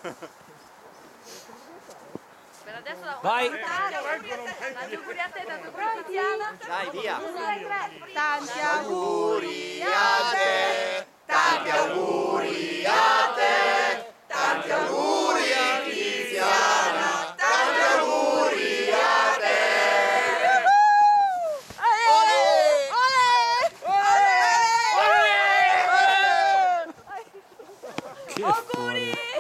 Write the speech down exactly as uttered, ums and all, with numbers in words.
Per adesso la vai! tanti auguri a te, tanto pronti Tiziana? Dai, via! Tanti Auguri a te, tanti auguri a te, tanti auguri Tiziana, tanti auguri a te! Che Auguri!